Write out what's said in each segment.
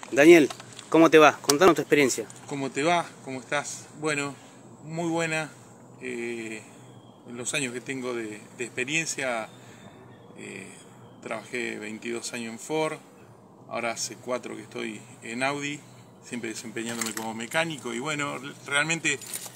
Daniel, ¿cómo te va? Contanos tu experiencia. ¿Cómo te va? ¿Cómo estás? Bueno, muy buena. En los años que tengo de experiencia, trabajé 22 años en Ford, ahora hace 4 que estoy en Audi, siempre desempeñándome como mecánico y bueno, realmente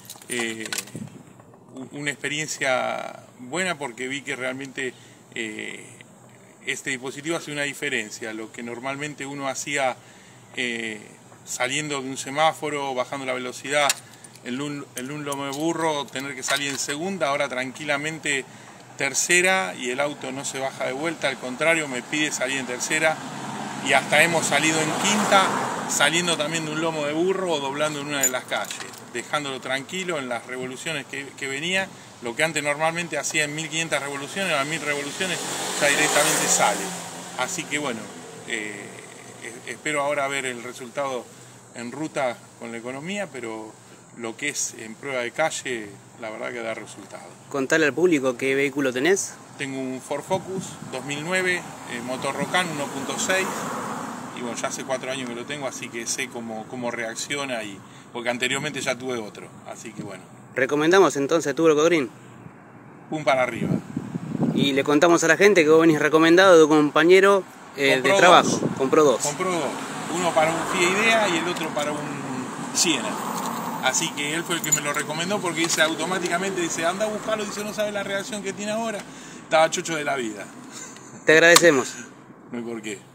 una experiencia buena porque vi que realmente este dispositivo hace una diferencia. Lo que normalmente uno hacía saliendo de un semáforo, bajando la velocidad, en un lomo de burro, tener que salir en segunda, ahora tranquilamente tercera y el auto no se baja de vuelta, al contrario me pide salir en tercera y hasta hemos salido en quinta, saliendo también de un lomo de burro o doblando en una de las calles, dejándolo tranquilo en las revoluciones que venía, lo que antes normalmente hacía en 1500 revoluciones, a 1000 revoluciones ya directamente sale. Así que bueno, espero ahora ver el resultado en ruta con la economía, pero lo que es en prueba de calle, la verdad que da resultado. Contale al público qué vehículo tenés. Tengo un Ford Focus 2009, motor Rocan 1.6, y bueno, ya hace 4 años que lo tengo, así que sé cómo reacciona, porque anteriormente ya tuve otro, así que bueno. Recomendamos entonces Turbo Green. Pum para arriba. Y le contamos a la gente que vos venís recomendado de un compañero de trabajo. Compró dos. Compró dos. Uno para un Fiat Idea y el otro para un Siena. Así que él fue el que me lo recomendó porque dice automáticamente, dice, anda a buscarlo, dice, no sabe la reacción que tiene ahora. Estaba chocho de la vida. Te agradecemos. No hay por qué.